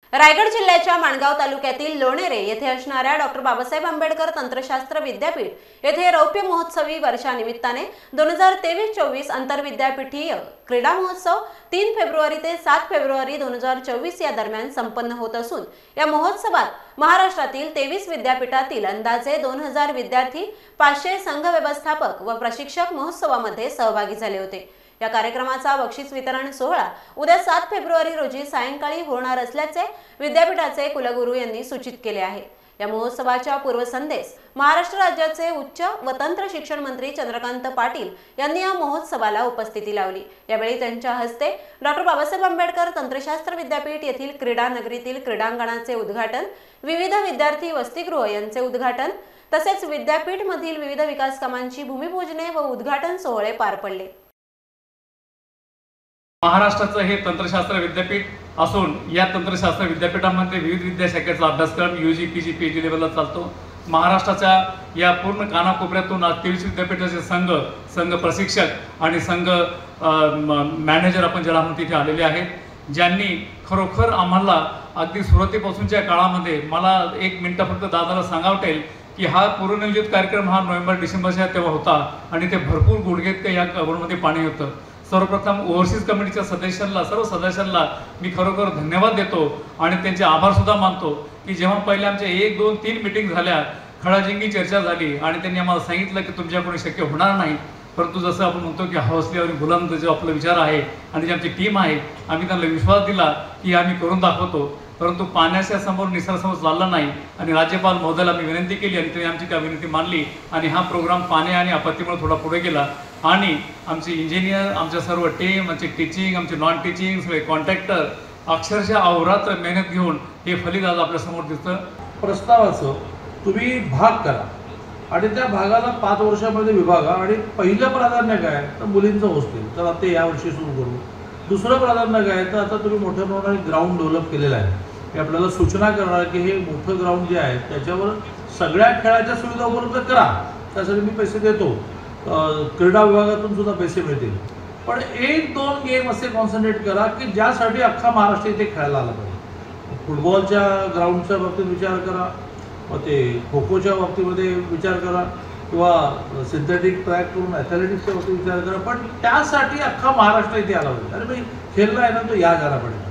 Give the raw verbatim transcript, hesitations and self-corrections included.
रायगड जिल्ह्याच्या माणगाव तालुक्यातील लोणेरे येथे असणाऱ्या डॉक्टर बाबासाहेब आंबेडकर तंत्रशास्त्र विद्यापीठ येथे रौप्य महोत्सवी वर्षानिमित्ताने दोन हजार तेवीस चोवीस आंतरविद्यापीठीय क्रीडा महोत्सव तीन फेब्रुवारी ते सात फेब्रुवारी दोन हजार चोवीस या दरम्यान संपन्न होत असून या महोत्सवात महाराष्ट्रातील तेवीस विद्यापीठातील अंदाजे दोन हजार विद्यार्थी, पाचशे संघ व्यवस्थापक व प्रशिक्षक महोत्सवामध्ये सहभागी झाले होते। या कार्यक्रमाचा बक्षीस वितरण सोहळा उद्या सात फेब्रुवारी रोजी सायंकाळी होणार असल्याचे विद्यापीठाचे कुलगुरू यांनी सूचित केले आहे। या महोत्सवाच्या पूर्वसंध्येस महाराष्ट्र राज्याचे उच्च व तंत्र शिक्षण मंत्री चंद्रकांत पाटील यांनी या महोत्सवाला उपस्थिती लावली। यावेळी त्यांच्या हस्ते डॉक्टर बाबासाहेब आंबेडकर तंत्रशास्त्र विद्यापीठ येथील क्रीडा नगरीतील क्रीडांगणाचे उद्घाटन, विविध विद्यार्थी वसतिगृह यांचे उद्घाटन तसेच विद्यापीठ मधील विविध विकास कामांची भूमिपूजने व उद्घाटन सोहळे पार पडले। महाराष्ट्राचं हे तंत्रशास्त्र विद्यापीठ असून या तंत्रशास्त्र विद्यापीठामध्ये विविध विद्याशाखेचा अभ्यासक्रम यूजी पीजी पीएचडी लेवलला चालतो। महाराष्ट्राच्या या पूर्ण कानाकोपऱ्यातून आज तेवीस विद्यापीठाचे संघ संघ प्रशिक्षक आणि संघ मॅनेजर आपण ज्याला म्हणतो तिथे आलेले आहेत, ज्यांनी खरोखर आम्हाला अगदी सुरुवातीपासूनच्या काळामध्ये मला एक मिनिट फक्त दादाला सांगावटेल की हा पूर्वनियोजित कार्यक्रम हा नोव्हेंबर डिसेंबरच्या तेव्हा होता आणि ते भरपूर गुडघेत या कवरमध्ये पाणी होतं। सर्वप्रथम ओव्हरसीज कमिटीच्या सदस्यांना सर्व सदस्यांना मी खरोखर धन्यवाद देतो आणि त्यांचे आभार सुद्धा मानतो की जेव्हा पहिले आमच्या एक दोन तीन मीटिंग झाल्या, खळाजिंगी चर्चा झाली आणि त्यांनी आम्हाला सांगितलं की तुमच्याकडून शक्य होणार नाही, परंतु जसं आपण म्हणतो की हौसले आणि बुलंद जो आपला विचार आहे आणि जी आमची टीम आहे आम्ही त्यांना विश्वास दिला की आम्ही करून दाखवतो, परंतु पाण्याच्या समोर निसर्गासमोर चालला नाही आणि राज्यपाल महोदयाला मी विनंती केली आणि त्यांनी आमची त्या विनंती मानली आणि हा प्रोग्राम पाणी आणि आपत्तीमुळे थोडा पुढे गेला आणि आमचे इंजिनियर, आमच्या सर्व टीम, आमचे टीचिंग, आमचे नॉन टीचिंग, सगळे कॉन्ट्रॅक्टर अक्षरशः अहोरात्र मेहनत घेऊन हे फलित आज आपल्या समोर दिसतं। प्रस्तावाचं तुम्ही भाग करा आणि त्या भागाला पाच वर्षामध्ये विभागा आणि पहिलं प्राधान्य काय तर मुलींचं हॉस्टेल, तर आता यावर्षी सुरू करू। दुसरं प्राधान्य काय तर आता तुम्ही मोठ्या प्रमाणात ग्राउंड डेव्हलप केलेलं आहे, मी आपल्याला सूचना करणार की हे मोठं ग्राउंड जे आहे त्याच्यावर सगळ्या खेळाच्या सुविधा उपलब्ध करा, त्यासाठी मी पैसे देतो, क्रीडा विभागातून सुद्धा पैसे मिळतील, पण एक दोन गेम असे कॉन्सन्ट्रेट करा की ज्यासाठी अख्खा महाराष्ट्र इथे खेळायला आला पाहिजे। फुटबॉलच्या ग्राउंडच्या बाबतीत विचार करा, मग ते खो खोच्या बाबतीमध्ये विचार करा किंवा सिंथेटिक ट्रॅक करून ॲथलेटिक्सच्या बाबतीत विचार करा, पण त्यासाठी अख्खा महाराष्ट्र इथे आला पाहिजे। अरे भाई खेळला आहे ना तो या जाना पडेल।